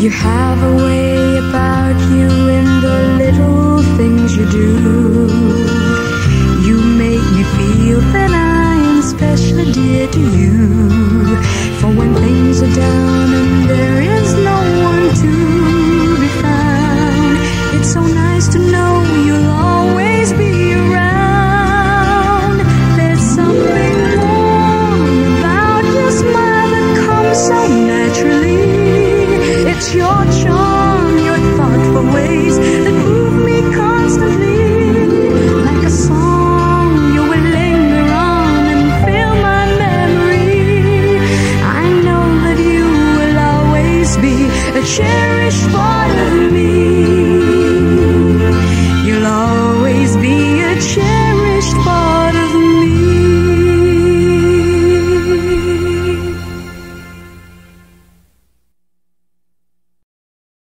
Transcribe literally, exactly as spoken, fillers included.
You have a way about you in the little things you do.